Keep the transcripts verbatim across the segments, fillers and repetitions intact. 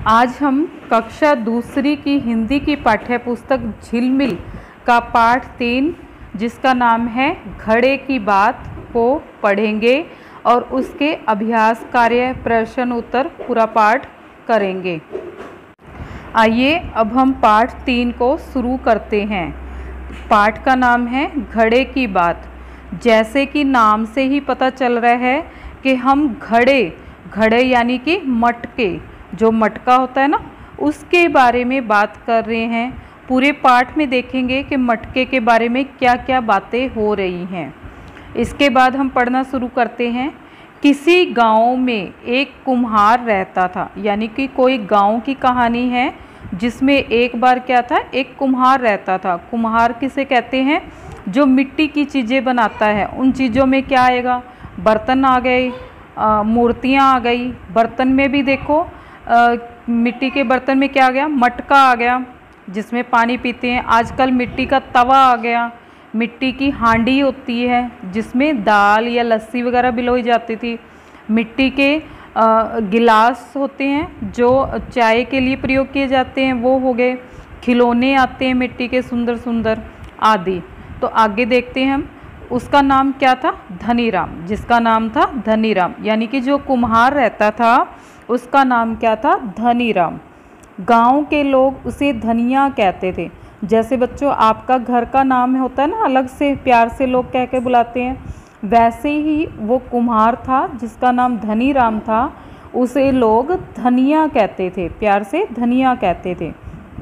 आज हम कक्षा दूसरी की हिंदी की पाठ्य पुस्तक झिलमिल का पाठ तीन, जिसका नाम है घड़े की बात, को पढ़ेंगे और उसके अभ्यास कार्य प्रश्न उत्तर पूरा पाठ करेंगे। आइए अब हम पाठ तीन को शुरू करते हैं। पाठ का नाम है घड़े की बात। जैसे कि नाम से ही पता चल रहा है कि हम घड़े घड़े यानी कि मटके, जो मटका होता है ना, उसके बारे में बात कर रहे हैं। पूरे पाठ में देखेंगे कि मटके के बारे में क्या क्या बातें हो रही हैं। इसके बाद हम पढ़ना शुरू करते हैं। किसी गांव में एक कुम्हार रहता था, यानी कि कोई गांव की कहानी है जिसमें एक बार क्या था, एक कुम्हार रहता था। कुम्हार किसे कहते हैं? जो मिट्टी की चीज़ें बनाता है। उन चीज़ों में क्या आएगा? बर्तन आ गए, मूर्तियाँ आ गई। बर्तन में भी देखो, आ, मिट्टी के बर्तन में क्या आ गया? मटका आ गया जिसमें पानी पीते हैं। आजकल मिट्टी का तवा आ गया। मिट्टी की हांडी होती है जिसमें दाल या लस्सी वगैरह बिलोई जाती थी। मिट्टी के आ, गिलास होते हैं जो चाय के लिए प्रयोग किए जाते हैं, वो हो गए। खिलौने आते हैं मिट्टी के सुंदर सुंदर आदि। तो आगे देखते हैं हम। उसका नाम क्या था? धनीराम। जिसका नाम था धनीराम, यानी कि जो कुम्हार रहता था उसका नाम क्या था? धनीराम। गांव के लोग उसे धनिया कहते थे। जैसे बच्चों आपका घर का नाम होता है ना, अलग से प्यार से लोग कह के बुलाते हैं, वैसे ही वो कुम्हार था जिसका नाम धनीराम था, उसे लोग धनिया कहते थे, प्यार से धनिया कहते थे।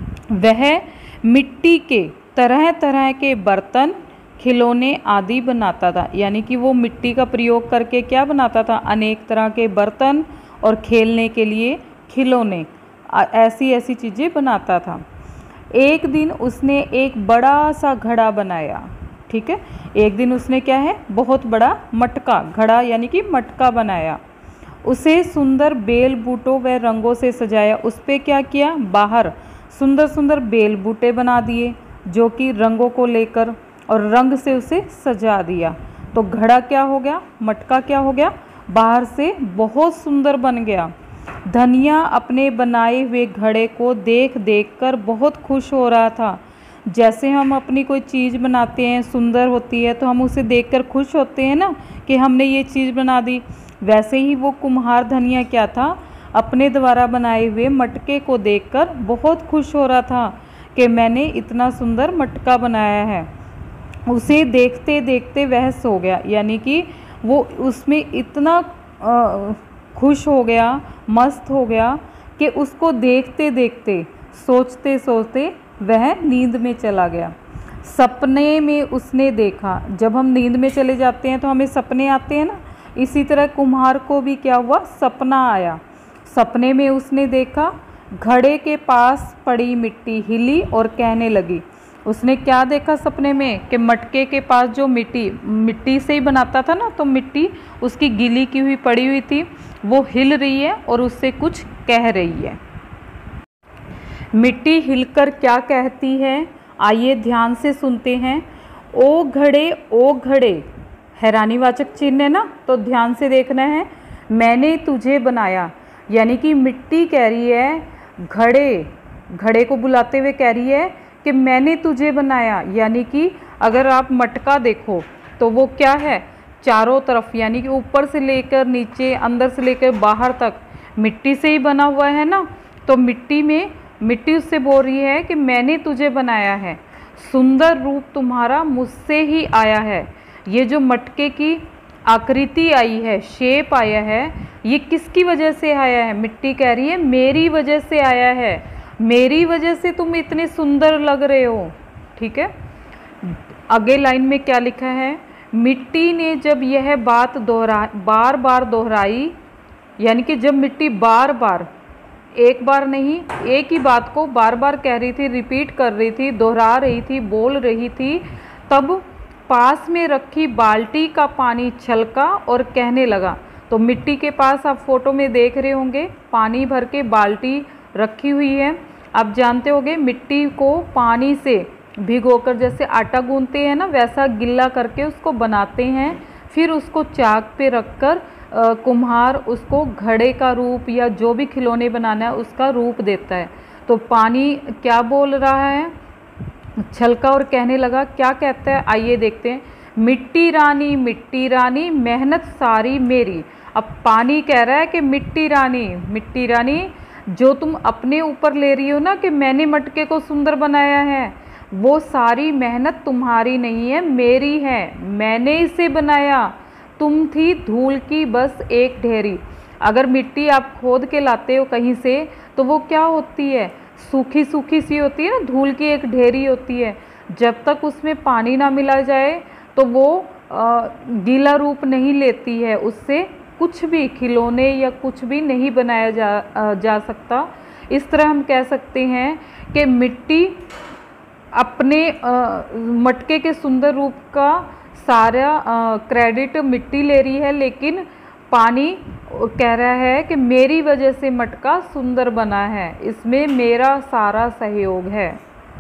वह मिट्टी के तरह तरह के बर्तन, खिलौने आदि बनाता था। यानी कि वो मिट्टी का प्रयोग करके क्या बनाता था? अनेक तरह के बर्तन और खेलने के लिए खिलौने, ऐसी ऐसी चीज़ें बनाता था। एक दिन उसने एक बड़ा सा घड़ा बनाया। ठीक है, एक दिन उसने क्या है, बहुत बड़ा मटका, घड़ा यानी कि मटका बनाया। उसे सुंदर बेल बूटों व रंगों से सजाया। उस पर क्या किया? बाहर सुंदर सुंदर बेल बूटे बना दिए जो कि रंगों को लेकर, और रंग से उसे सजा दिया। तो घड़ा क्या हो गया? मटका क्या हो गया? बाहर से बहुत सुंदर बन गया। धनिया अपने बनाए हुए घड़े को देख देख कर बहुत खुश हो रहा था। जैसे हम अपनी कोई चीज़ बनाते हैं, सुंदर होती है, तो हम उसे देखकर खुश होते हैं ना कि हमने ये चीज़ बना दी। वैसे ही वो कुम्हार धनिया क्या था? अपने द्वारा बनाए हुए मटके को देखकर बहुत खुश हो रहा था कि मैंने इतना सुंदर मटका बनाया है। उसे देखते देखते वह सो गया, यानी कि वो उसमें इतना आ, खुश हो गया, मस्त हो गया कि उसको देखते देखते, सोचते सोचते वह नींद में चला गया। सपने में उसने देखा, जब हम नींद में चले जाते हैं तो हमें सपने आते हैं ना, इसी तरह कुम्हार को भी क्या हुआ? सपना आया। सपने में उसने देखा घड़े के पास पड़ी मिट्टी हिली और कहने लगी। उसने क्या देखा सपने में? कि मटके के पास जो मिट्टी मिट्टी से ही बनाता था ना, तो मिट्टी उसकी गीली की हुई पड़ी हुई थी, वो हिल रही है और उससे कुछ कह रही है। मिट्टी हिलकर क्या कहती है? आइए ध्यान से सुनते हैं। ओ घड़े ओ घड़े, हैरानीवाचक चिन्ह है ना, तो ध्यान से देखना है। मैंने तुझे बनाया, यानी कि मिट्टी कह रही है, घड़े घड़े को बुलाते हुए कह रही है कि मैंने तुझे बनाया। यानी कि अगर आप मटका देखो तो वो क्या है? चारों तरफ, यानी कि ऊपर से लेकर नीचे, अंदर से लेकर बाहर तक मिट्टी से ही बना हुआ है ना। तो मिट्टी में मिट्टी उससे बोल रही है कि मैंने तुझे बनाया है, सुंदर रूप तुम्हारा मुझसे ही आया है। ये जो मटके की आकृति आई है, शेप आया है, ये किसकी वजह से आया है? मिट्टी कह रही है मेरी वजह से आया है, मेरी वजह से तुम इतने सुंदर लग रहे हो। ठीक है, आगे लाइन में क्या लिखा है? मिट्टी ने जब यह बात दोहरा बार बार दोहराई, यानी कि जब मिट्टी बार बार, एक बार नहीं, एक ही बात को बार बार कह रही थी, रिपीट कर रही थी, दोहरा रही थी, बोल रही थी, तब पास में रखी बाल्टी का पानी छलका और कहने लगा। तो मिट्टी के पास आप फोटो में देख रहे होंगे, पानी भर के बाल्टी रखी हुई है। आप जानते होंगे मिट्टी को पानी से भिगोकर, जैसे आटा गूंथते हैं ना, वैसा गिल्ला करके उसको बनाते हैं, फिर उसको चाक पे रखकर अ, कुम्हार उसको घड़े का रूप या जो भी खिलौने बनाना है उसका रूप देता है। तो पानी क्या बोल रहा है, छलका और कहने लगा, क्या कहता है आइए देखते हैं। मिट्टी रानी मिट्टी रानी मेहनत सारी मेरी। अब पानी कह रहा है कि मिट्टी रानी मिट्टी रानी, जो तुम अपने ऊपर ले रही हो ना कि मैंने मटके को सुंदर बनाया है, वो सारी मेहनत तुम्हारी नहीं है, मेरी है, मैंने इसे बनाया। तुम थी धूल की बस एक ढेरी। अगर मिट्टी आप खोद के लाते हो कहीं से तो वो क्या होती है, सूखी सूखी सी होती है ना, धूल की एक ढेरी होती है। जब तक उसमें पानी ना मिला जाए तो वो आ, गीला रूप नहीं लेती है, उससे कुछ भी खिलौने या कुछ भी नहीं बनाया जा आ, जा सकता। इस तरह हम कह सकते हैं कि मिट्टी अपने आ, मटके के सुंदर रूप का सारा क्रेडिट मिट्टी ले रही है, लेकिन पानी कह रहा है कि मेरी वजह से मटका सुंदर बना है, इसमें मेरा सारा सहयोग है।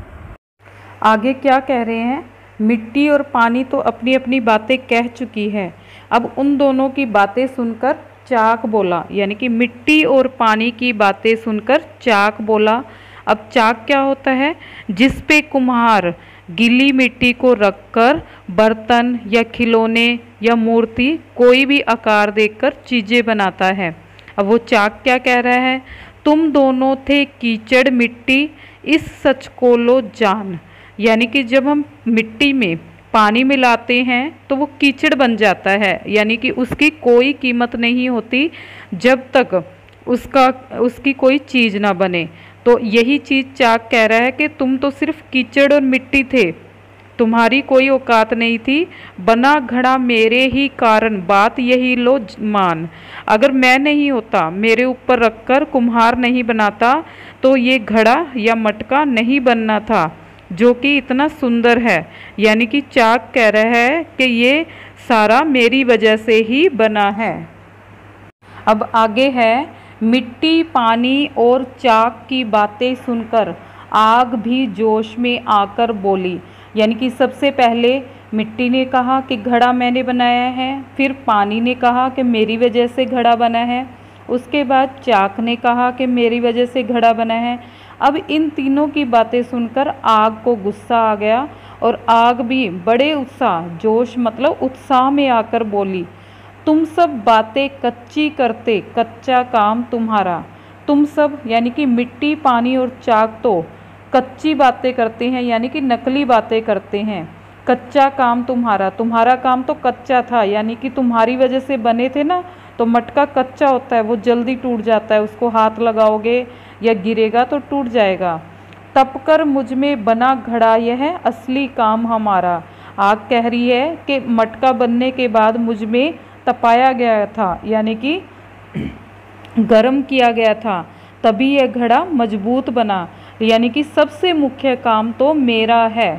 आगे क्या कह रहे हैं, मिट्टी और पानी तो अपनी अपनी बातें कह चुकी है। अब उन दोनों की बातें सुनकर चाक बोला, यानी कि मिट्टी और पानी की बातें सुनकर चाक बोला। अब चाक क्या होता है, जिस पे कुम्हार गीली मिट्टी को रखकर बर्तन या खिलौने या मूर्ति कोई भी आकार देकर चीज़ें बनाता है। अब वो चाक क्या कह रहा है, तुम दोनों थे कीचड़ मिट्टी इस सच को लो जान। यानी कि जब हम मिट्टी में पानी मिलाते हैं तो वो कीचड़ बन जाता है, यानी कि उसकी कोई कीमत नहीं होती जब तक उसका उसकी कोई चीज़ ना बने। तो यही चीज़ चाक कह रहा है कि तुम तो सिर्फ कीचड़ और मिट्टी थे, तुम्हारी कोई औकात नहीं थी, बना घड़ा मेरे ही कारण बात यही लो मान। अगर मैं नहीं होता, मेरे ऊपर रखकर कुम्हार नहीं बनाता तो ये घड़ा या मटका नहीं बनना था जो कि इतना सुंदर है। यानी कि चाक कह रहा है कि ये सारा मेरी वजह से ही बना है। अब आगे है, मिट्टी पानी और चाक की बातें सुनकर आग भी जोश में आकर बोली। यानी कि सबसे पहले मिट्टी ने कहा कि घड़ा मैंने बनाया है, फिर पानी ने कहा कि मेरी वजह से घड़ा बना है, उसके बाद चाक ने कहा कि मेरी वजह से घड़ा बना है। अब इन तीनों की बातें सुनकर आग को गुस्सा आ गया और आग भी बड़े उत्साह, जोश मतलब उत्साह में आकर बोली, तुम सब बातें कच्ची करते, कच्चा काम तुम्हारा। तुम सब यानी कि मिट्टी पानी और चाक तो कच्ची बातें करते हैं, यानी कि नकली बातें करते हैं। कच्चा काम तुम्हारा, तुम्हारा काम तो कच्चा था, यानी कि तुम्हारी वजह से बने थे ना, तो मटका कच्चा होता है, वो जल्दी टूट जाता है, उसको हाथ लगाओगे या गिरेगा तो टूट जाएगा। तप कर मुझ में बना घड़ा यह असली काम हमारा। आग कह रही है कि मटका बनने के बाद मुझ में तपाया गया था, यानी कि गर्म किया गया था, तभी यह घड़ा मजबूत बना, यानी कि सबसे मुख्य काम तो मेरा है।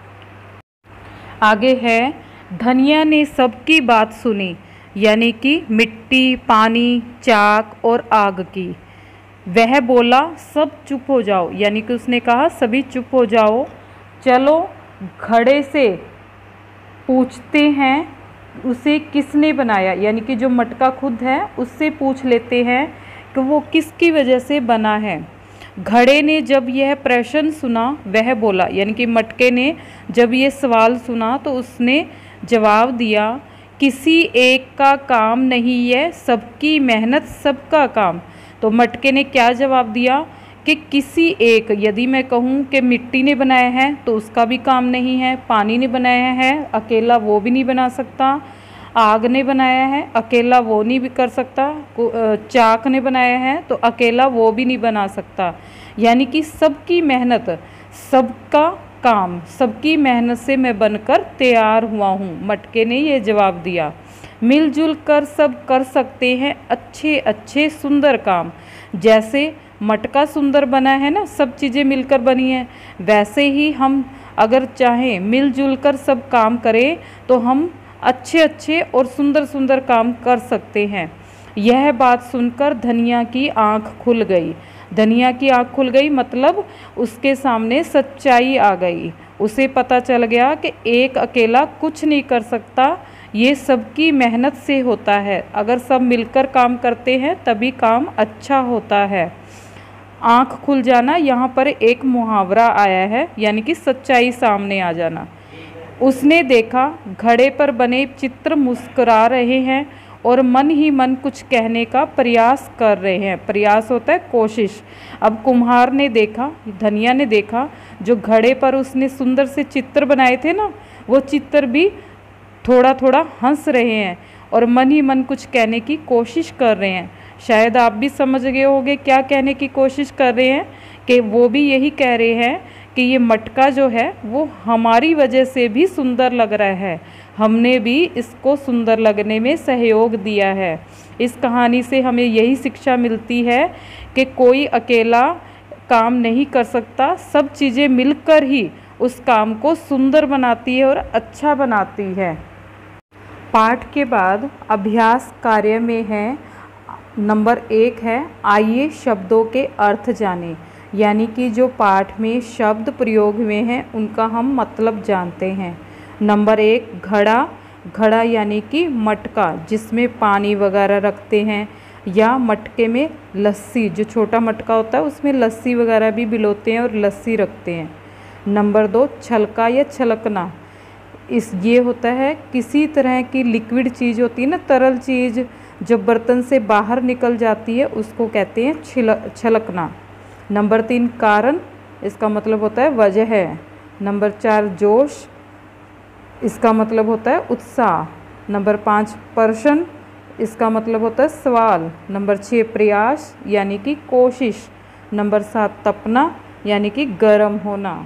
आगे है, धनिया ने सबकी बात सुनी, यानी कि मिट्टी पानी चाक और आग की। वह बोला सब चुप हो जाओ, यानी कि उसने कहा सभी चुप हो जाओ, चलो घड़े से पूछते हैं उसे किसने बनाया, यानी कि जो मटका खुद है उससे पूछ लेते हैं कि वो किसकी वजह से बना है। घड़े ने जब यह प्रश्न सुना वह बोला, यानी कि मटके ने जब ये सवाल सुना तो उसने जवाब दिया, किसी एक का काम नहीं है, सबकी मेहनत सबका काम। तो मटके ने क्या जवाब दिया कि किसी एक, यदि मैं कहूँ कि मिट्टी ने बनाया है तो उसका भी काम नहीं है, पानी ने बनाया है अकेला वो भी नहीं बना सकता, आग ने बनाया है अकेला वो नहीं भी कर सकता, चाक ने बनाया है तो अकेला वो भी नहीं बना सकता। यानी कि सबकी मेहनत सबका काम, सबकी मेहनत से मैं बनकर तैयार हुआ हूँ, मटके ने ये जवाब दिया। मिलजुल कर सब कर सकते हैं अच्छे अच्छे सुंदर काम। जैसे मटका सुंदर बना है ना, सब चीज़ें मिलकर बनी हैं, वैसे ही हम अगर चाहें मिलजुल कर सब काम करें तो हम अच्छे अच्छे और सुंदर सुंदर काम कर सकते हैं। यह बात सुनकर धनिया की आंख खुल गई। धनिया की आंख खुल गई मतलब उसके सामने सच्चाई आ गई, उसे पता चल गया कि एक अकेला कुछ नहीं कर सकता, ये सबकी मेहनत से होता है। अगर सब मिलकर काम करते हैं तभी काम अच्छा होता है। आँख खुल जाना, यहाँ पर एक मुहावरा आया है, यानी कि सच्चाई सामने आ जाना। उसने देखा घड़े पर बने चित्र मुस्कुरा रहे हैं और मन ही मन कुछ कहने का प्रयास कर रहे हैं। प्रयास होता है कोशिश। अब कुम्हार ने देखा, धनिया ने देखा, जो घड़े पर उसने सुंदर से चित्र बनाए थे ना, वो चित्र भी थोड़ा थोड़ा हंस रहे हैं और मन ही मन कुछ कहने की कोशिश कर रहे हैं। शायद आप भी समझ गए होंगे क्या कहने की कोशिश कर रहे हैं, कि वो भी यही कह रहे हैं कि ये मटका जो है वो हमारी वजह से भी सुंदर लग रहा है, हमने भी इसको सुंदर लगने में सहयोग दिया है। इस कहानी से हमें यही शिक्षा मिलती है कि कोई अकेला काम नहीं कर सकता, सब चीज़ें मिलकर ही उस काम को सुंदर बनाती है और अच्छा बनाती है। पाठ के बाद अभ्यास कार्य में है नंबर एक है आइए शब्दों के अर्थ जानें, यानी कि जो पाठ में शब्द प्रयोग हुए हैं उनका हम मतलब जानते हैं। नंबर एक घड़ा, घड़ा यानी कि मटका जिसमें पानी वगैरह रखते हैं, या मटके में लस्सी, जो छोटा मटका होता है उसमें लस्सी वगैरह भी भिगोते हैं और लस्सी रखते हैं। नंबर दो छलका या छलकना, इस ये होता है किसी तरह की लिक्विड चीज़ होती है ना, तरल चीज़ जो बर्तन से बाहर निकल जाती है उसको कहते हैं छिल छलकना। नंबर तीन कारण, इसका मतलब होता है वजह है। नंबर चार जोश, इसका मतलब होता है उत्साह। नंबर पाँच प्रश्न, इसका मतलब होता है सवाल। नंबर छः प्रयास यानी कि कोशिश। नंबर सात तपना यानी कि गर्म होना।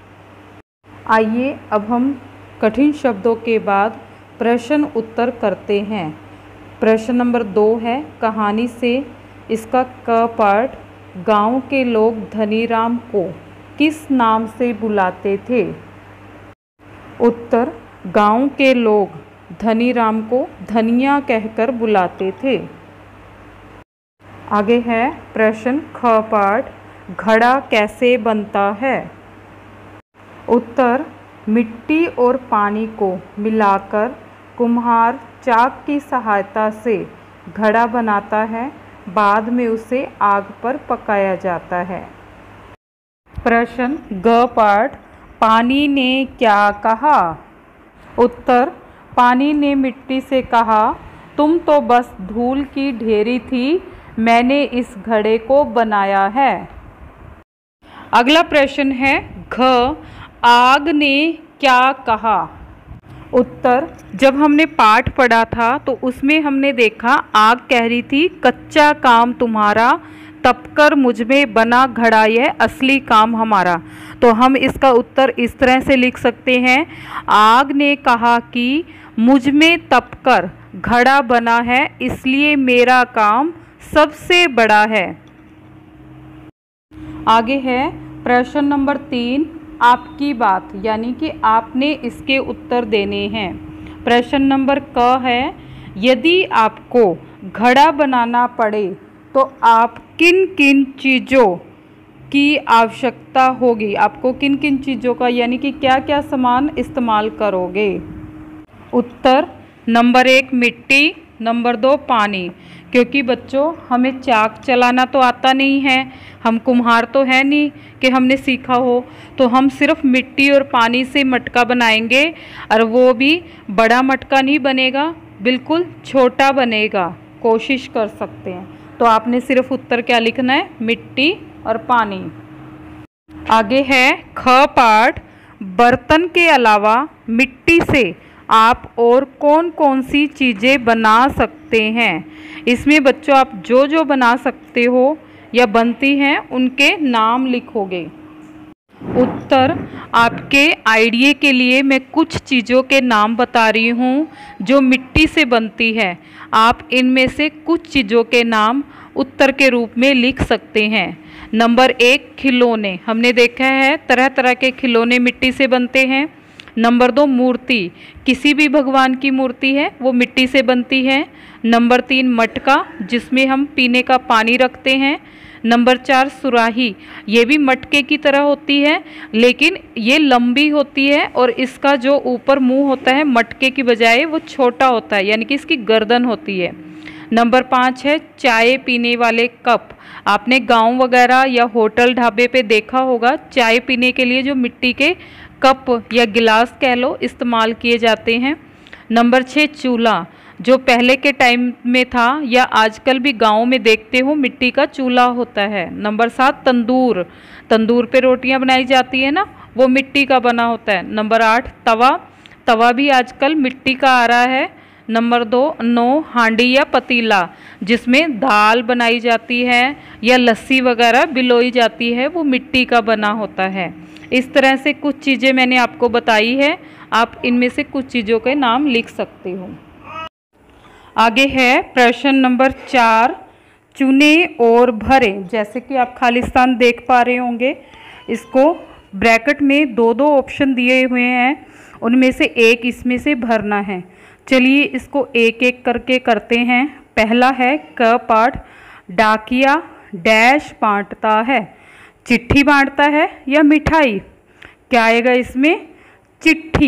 आइए अब हम कठिन शब्दों के बाद प्रश्न उत्तर करते हैं। प्रश्न नंबर दो है कहानी से इसका क पार्ट, गांव के लोग धनीराम को किस नाम से बुलाते थे? उत्तर, गांव के लोग धनीराम को धनिया कहकर बुलाते थे। आगे है प्रश्न ख पार्ट, घड़ा कैसे बनता है? उत्तर, मिट्टी और पानी को मिलाकर कुम्हार चाक की सहायता से घड़ा बनाता है, बाद में उसे आग पर पकाया जाता है। प्रश्न ग पार्ट, पानी ने क्या कहा? उत्तर, पानी ने मिट्टी से कहा तुम तो बस धूल की ढेरी थी, मैंने इस घड़े को बनाया है। अगला प्रश्न है घ, आग ने क्या कहा? उत्तर, जब हमने पाठ पढ़ा था तो उसमें हमने देखा आग कह रही थी कच्चा काम तुम्हारा, तपकर मुझ में बना घड़ा यह असली काम हमारा। तो हम इसका उत्तर इस तरह से लिख सकते हैं, आग ने कहा कि मुझ में तपकर घड़ा बना है, इसलिए मेरा काम सबसे बड़ा है। आगे है प्रश्न नंबर तीन, आपकी बात, यानी कि आपने इसके उत्तर देने हैं। प्रश्न नंबर क है, यदि आपको घड़ा बनाना पड़े तो आप किन किन चीज़ों की आवश्यकता होगी? आपको किन किन चीज़ों का, यानी कि क्या क्या सामान इस्तेमाल करोगे? उत्तर, नंबर एक मिट्टी, नंबर दो पानी, क्योंकि बच्चों हमें चाक चलाना तो आता नहीं है, हम कुम्हार तो है नहीं कि हमने सीखा हो, तो हम सिर्फ मिट्टी और पानी से मटका बनाएंगे, और वो भी बड़ा मटका नहीं बनेगा, बिल्कुल छोटा बनेगा। कोशिश कर सकते हैं। तो आपने सिर्फ उत्तर क्या लिखना है? मिट्टी और पानी। आगे है ख पार्ट, बर्तन के अलावा मिट्टी से आप और कौन कौन सी चीज़ें बना सकते हैं? इसमें बच्चों आप जो जो बना सकते हो या बनती हैं उनके नाम लिखोगे। उत्तर, आपके आइडिया के लिए मैं कुछ चीज़ों के नाम बता रही हूँ जो मिट्टी से बनती है। आप इनमें से कुछ चीज़ों के नाम उत्तर के रूप में लिख सकते हैं। नंबर एक खिलौने, हमने देखा है तरह तरह के खिलौने मिट्टी से बनते हैं। नंबर दो मूर्ति, किसी भी भगवान की मूर्ति है वो मिट्टी से बनती है। नंबर तीन मटका, जिसमें हम पीने का पानी रखते हैं। नंबर चार सुराही, ये भी मटके की तरह होती है लेकिन ये लंबी होती है और इसका जो ऊपर मुंह होता है मटके की बजाय वो छोटा होता है, यानी कि इसकी गर्दन होती है। नंबर पाँच है चाय पीने वाले कप। आपने गांव वगैरह या होटल ढाबे पे देखा होगा, चाय पीने के लिए जो मिट्टी के कप या गिलास कह लो इस्तेमाल किए जाते हैं। नंबर छः चूल्हा, जो पहले के टाइम में था या आजकल भी गांव में देखते हो मिट्टी का चूल्हा होता है। नंबर सात तंदूर, तंदूर पे रोटियां बनाई जाती है ना, वो मिट्टी का बना होता है। नंबर आठ तवा, तवा भी आजकल मिट्टी का आ रहा है। नंबर दो नौ हांडी या पतीला, जिसमें दाल बनाई जाती है या लस्सी वगैरह बिलोई जाती है, वो मिट्टी का बना होता है। इस तरह से कुछ चीज़ें मैंने आपको बताई है, आप इनमें से कुछ चीज़ों के नाम लिख सकते हो। आगे है प्रश्न नंबर चार, चुने और भरे। जैसे कि आप खालिस्तान देख पा रहे होंगे, इसको ब्रैकेट में दो दो ऑप्शन दिए हुए हैं, उनमें से एक इसमें से भरना है। चलिए इसको एक एक करके करते हैं। पहला है क पाठ, डाकिया डैश बांटता है, चिट्ठी बांटता है या मिठाई, क्या आएगा इसमें, चिट्ठी।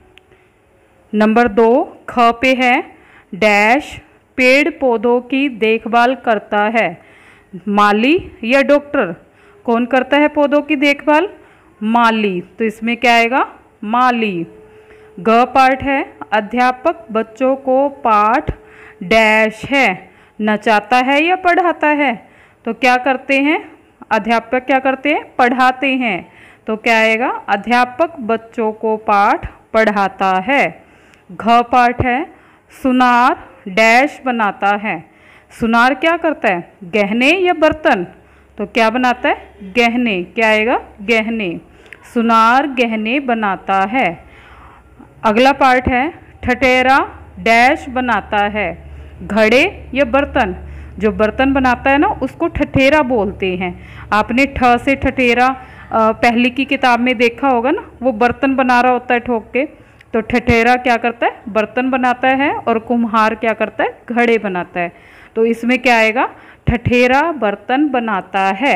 नंबर दो ख पे है डैश पेड़ पौधों की देखभाल करता है, माली या डॉक्टर, कौन करता है पौधों की देखभाल, माली, तो इसमें क्या आएगा, माली। ग पाठ है अध्यापक बच्चों को पाठ डैश है, नचाता है या पढ़ाता है, तो क्या करते हैं, अध्यापक क्या करते हैं, पढ़ाते हैं, तो क्या आएगा, अध्यापक बच्चों को पाठ पढ़ाता है। घ पाठ है सुनार डैश बनाता है, सुनार क्या करता है, गहने या बर्तन, तो क्या बनाता है, गहने, क्या आएगा, गहने, सुनार गहने बनाता है। अगला पार्ट है ठठेरा डैश बनाता है, घड़े या बर्तन, जो बर्तन बनाता है ना उसको ठठेरा बोलते हैं। आपने ठ से ठठेरा पहली की किताब में देखा होगा ना, वो बर्तन बना रहा होता है ठोक के, तो ठठेरा क्या करता है, बर्तन बनाता है, और कुम्हार क्या करता है, घड़े बनाता है, तो इसमें क्या आएगा, ठठेरा बर्तन बनाता है।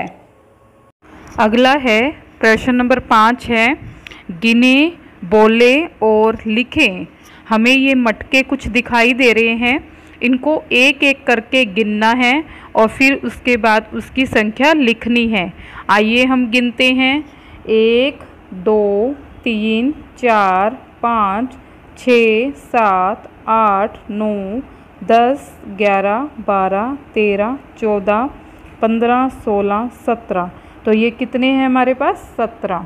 अगला है प्रश्न नंबर पाँच है गिने बोले और लिखें। हमें ये मटके कुछ दिखाई दे रहे हैं, इनको एक एक करके गिनना है और फिर उसके बाद उसकी संख्या लिखनी है। आइए हम गिनते हैं, एक दो तीन चार पाँच छः सात आठ नौ दस ग्यारह बारह तेरह चौदह पंद्रह सोलह सत्रह, तो ये कितने हैं हमारे पास, सत्रह।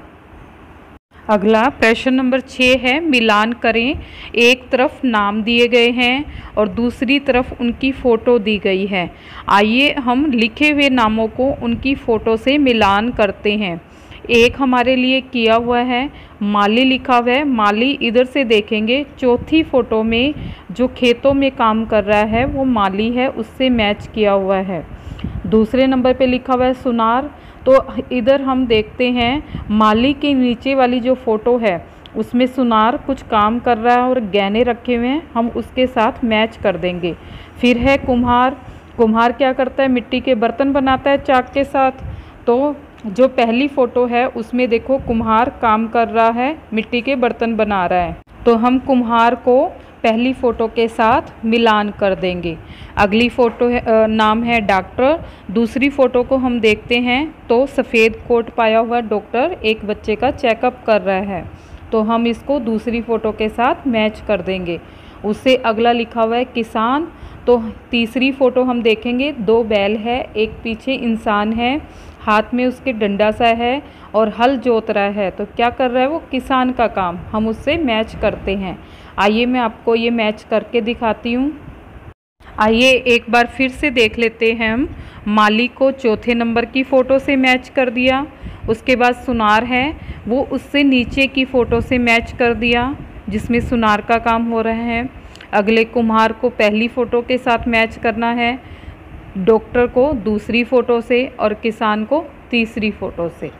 अगला प्रश्न नंबर छः है मिलान करें। एक तरफ नाम दिए गए हैं और दूसरी तरफ उनकी फ़ोटो दी गई है। आइए हम लिखे हुए नामों को उनकी फ़ोटो से मिलान करते हैं। एक हमारे लिए किया हुआ है, माली लिखा हुआ है, माली इधर से देखेंगे, चौथी फ़ोटो में जो खेतों में काम कर रहा है वो माली है, उससे मैच किया हुआ है। दूसरे नंबर पे लिखा हुआ है सुनार, तो इधर हम देखते हैं माली के नीचे वाली जो फ़ोटो है उसमें सुनार कुछ काम कर रहा है और गहने रखे हुए हैं, हम उसके साथ मैच कर देंगे। फिर है कुम्हार, कुम्हार क्या करता है, मिट्टी के बर्तन बनाता है चाक के साथ, तो जो पहली फ़ोटो है उसमें देखो कुम्हार काम कर रहा है, मिट्टी के बर्तन बना रहा है, तो हम कुम्हार को पहली फ़ोटो के साथ मिलान कर देंगे। अगली फ़ोटो है, नाम है डॉक्टर। दूसरी फ़ोटो को हम देखते हैं तो सफ़ेद कोट पाया हुआ डॉक्टर एक बच्चे का चेकअप कर रहा है, तो हम इसको दूसरी फ़ोटो के साथ मैच कर देंगे। उससे अगला लिखा हुआ है किसान, तो तीसरी फ़ोटो हम देखेंगे, दो बैल है, एक पीछे इंसान है, हाथ में उसके डंडा सा है और हल जोत रहा है, तो क्या कर रहा है वो, किसान का काम, हम उससे मैच करते हैं। आइए मैं आपको ये मैच करके दिखाती हूँ। आइए एक बार फिर से देख लेते हैं हम। माली को चौथे नंबर की फ़ोटो से मैच कर दिया, उसके बाद सुनार है वो उससे नीचे की फ़ोटो से मैच कर दिया जिसमें सुनार का काम हो रहा है। अगले कुम्हार को पहली फ़ोटो के साथ मैच करना है, डॉक्टर को दूसरी फ़ोटो से और किसान को तीसरी फ़ोटो से।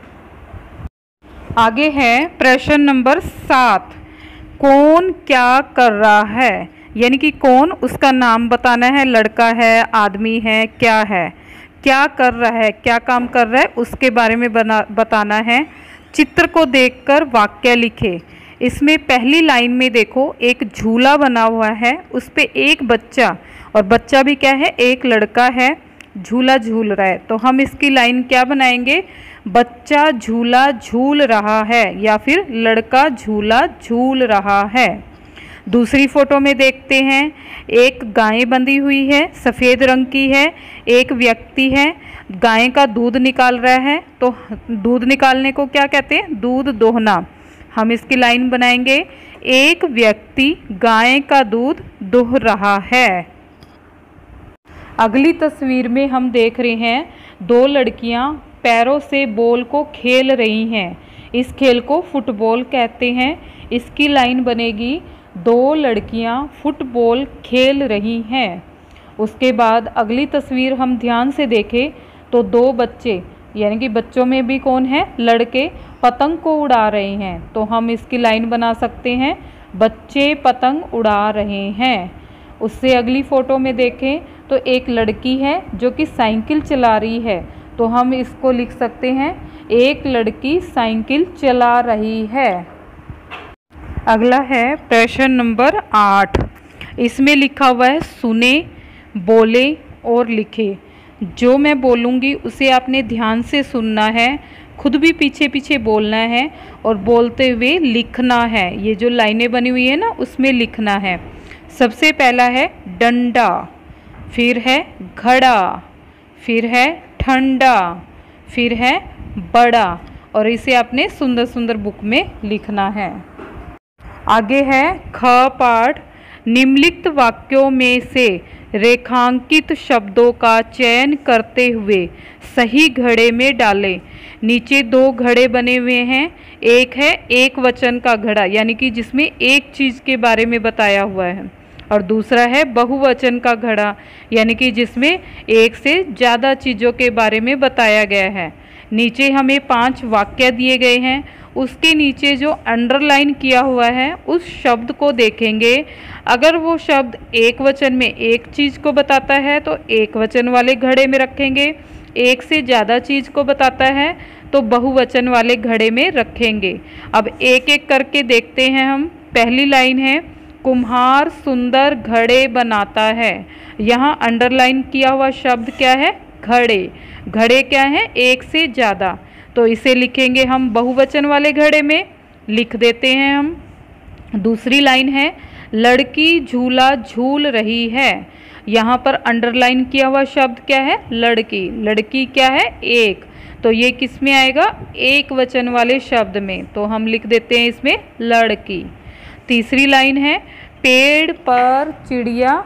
आगे है प्रश्न नंबर सात, कौन क्या कर रहा है, यानी कि कौन, उसका नाम बताना है, लड़का है, आदमी है, क्या है। क्या कर रहा है, क्या काम कर रहा है, उसके बारे में बना बताना है। चित्र को देखकर वाक्य लिखे। इसमें पहली लाइन में देखो एक झूला बना हुआ है, उस पे एक बच्चा, और बच्चा भी क्या है, एक लड़का है, झूला झूल रहा है। तो हम इसकी लाइन क्या बनाएंगे, बच्चा झूला झूल रहा है या फिर लड़का झूला झूल रहा है। दूसरी फोटो में देखते हैं, एक गाय बंधी हुई है, सफ़ेद रंग की है, एक व्यक्ति है, गाय का दूध निकाल रहा है। तो दूध निकालने को क्या कहते हैं, दूध दोहना। हम इसकी लाइन बनाएंगे, एक व्यक्ति गाय का दूध दोह रहा है। अगली तस्वीर में हम देख रहे हैं दो लड़कियां पैरों से बॉल को खेल रही हैं। इस खेल को फुटबॉल कहते हैं। इसकी लाइन बनेगी, दो लड़कियां फुटबॉल खेल रही हैं। उसके बाद अगली तस्वीर हम ध्यान से देखें तो दो बच्चे, यानी कि बच्चों में भी कौन है, लड़के, पतंग को उड़ा रहे हैं। तो हम इसकी लाइन बना सकते हैं, बच्चे पतंग उड़ा रहे हैं। उससे अगली फ़ोटो में देखें तो एक लड़की है जो कि साइकिल चला रही है। तो हम इसको लिख सकते हैं, एक लड़की साइकिल चला रही है। अगला है प्रश्न नंबर आठ। इसमें लिखा हुआ है सुने, बोले और लिखे। जो मैं बोलूँगी उसे आपने ध्यान से सुनना है, खुद भी पीछे पीछे बोलना है और बोलते हुए लिखना है। ये जो लाइनें बनी हुई है ना, उसमें लिखना है। सबसे पहला है डंडा, फिर है घड़ा, फिर है ठंडा, फिर है बड़ा, और इसे आपने सुंदर सुंदर बुक में लिखना है। आगे है ख पाठ। निम्नलिखित वाक्यों में से रेखांकित शब्दों का चयन करते हुए सही घड़े में डालें। नीचे दो घड़े बने हुए हैं, एक है एक वचन का घड़ा, यानी कि जिसमें एक चीज़ के बारे में बताया हुआ है, और दूसरा है बहुवचन का घड़ा, यानी कि जिसमें एक से ज़्यादा चीज़ों के बारे में बताया गया है। नीचे हमें पांच वाक्य दिए गए हैं, उसके नीचे जो अंडरलाइन किया हुआ है उस शब्द को देखेंगे। अगर वो शब्द एक वचन में एक चीज़ को बताता है तो एक वचन वाले घड़े में रखेंगे, एक से ज़्यादा चीज़ को बताता है तो बहुवचन वाले घड़े में रखेंगे। अब एक एक करके देखते हैं हम। पहली लाइन है, कुम्हार सुंदर घड़े बनाता है। यहाँ अंडरलाइन किया हुआ शब्द क्या है, घड़े। घड़े क्या है, एक से ज़्यादा, तो इसे लिखेंगे हम बहुवचन वाले घड़े में, लिख देते हैं हम। दूसरी लाइन है, लड़की झूला झूल रही है। यहाँ पर अंडरलाइन किया हुआ शब्द क्या है, लड़की। लड़की क्या है, एक, तो ये किस में आएगा, एक वचन वाले शब्द में, तो हम लिख देते हैं इसमें लड़की। तीसरी लाइन है, पेड़ पर चिड़िया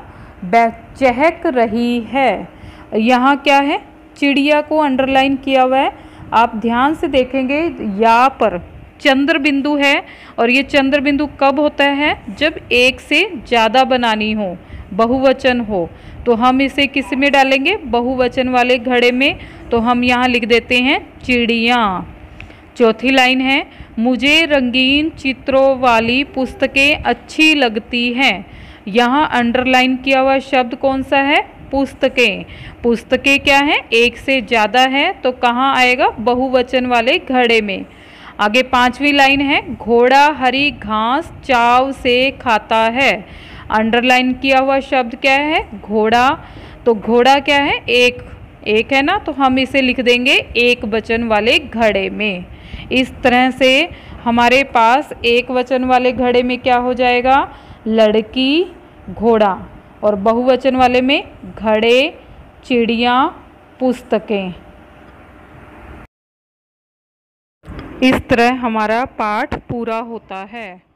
चहक रही है। यहाँ क्या है, चिड़िया को अंडरलाइन किया हुआ है। आप ध्यान से देखेंगे, यहाँ पर चंद्र बिंदु है, और ये चंद्र बिंदु कब होता है, जब एक से ज़्यादा बनानी हो, बहुवचन हो, तो हम इसे किस में डालेंगे, बहुवचन वाले घड़े में। तो हम यहाँ लिख देते हैं चिड़िया। चौथी लाइन है, मुझे रंगीन चित्रों वाली पुस्तकें अच्छी लगती हैं। यहाँ अंडरलाइन किया हुआ शब्द कौन सा है, पुस्तकें। पुस्तकें क्या है, एक से ज़्यादा है, तो कहाँ आएगा, बहुवचन वाले घड़े में। आगे पांचवी लाइन है, घोड़ा हरी घास चाव से खाता है। अंडरलाइन किया हुआ शब्द क्या है, घोड़ा। तो घोड़ा क्या है, एक, एक है ना, तो हम इसे लिख देंगे एक वचन वाले घड़े में। इस तरह से हमारे पास एक वचन वाले घड़े में क्या हो जाएगा, लड़की, घोड़ा, और बहुवचन वाले में घड़े, चिड़िया, पुस्तकें। इस तरह हमारा पाठ पूरा होता है।